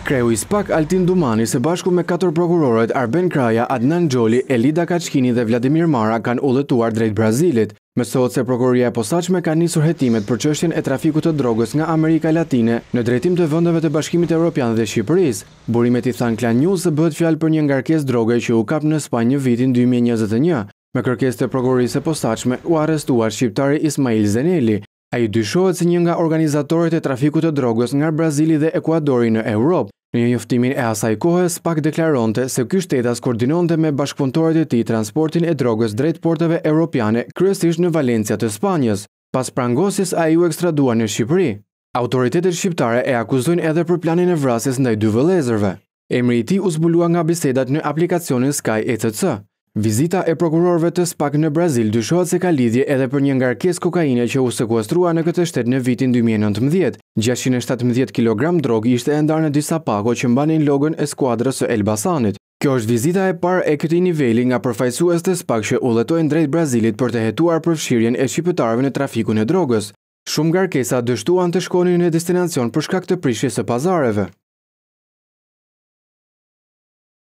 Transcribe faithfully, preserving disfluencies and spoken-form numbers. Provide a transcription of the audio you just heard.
Kreu i SPAK Altin Dumani së bashku me katër prokurorët Arben Kraja, Adnand Xholi, Elida Kaçkini dhe Vladimir Mara kanë udhëtuar drejt Brazilit. Mësohet se Prokuroria e Posaçme ka nisur hetimet për çështjen e trafikut të drogës nga Amerika Latine në drejtim të vendeve të Bashkimit Evropian dhe Shqipërisë. Burimet i thanë Klan se bëhet fjalë për një ngarkesë droge që u kap në Spanjë në vitin dy mijë e njëzet e një. Me kërkesë të Prokurorisë së Posaçme u arrestuar shqiptari Ismail Zeneli. Ai dyshohet si një nga organizatorët e trafikut të drogës nga Brazili dhe Ekuadori në Europë. Në një njoftimin e asaj kohe, SPAK deklaronte se ky shtetas koordinonte me bashkëpunëtorët e tij transportin e drogës drejt porteve europiane, kryesisht në Valencia të Spanjës. Pas prangosjes, ai u ekstradua në Shqipëri. Autoritetet shqiptare e akuzojnë edhe për planin e vrasjes ndaj dy vëllezërve. Emri i tij u zbulua nga bisedat në aplikacionin S K Y E C C. Vizita e prokurorëve të SPAK në Brazil dyshohet se ka lidhje edhe për një ngarkesë kokaine që u sekuestrua në këtë shtet në vitin dy mijë e nëntëmbëdhjetë. gjashtëqind e shtatëmbëdhjetë kilogram drogë ishte e ndarë në disa pako që mbanin logon e skuadrës së Elbasanit. Kjo është vizita e parë e këtij niveli nga përfaqësues të SPAK që udhëtojnë drejt Brazilit për të hetuar përfshirjen e shqiptarëve në trafikun e drogës. Shumë ngarkesa dështuan të shkonin në destinacion për shkak të prishjes së pazareve.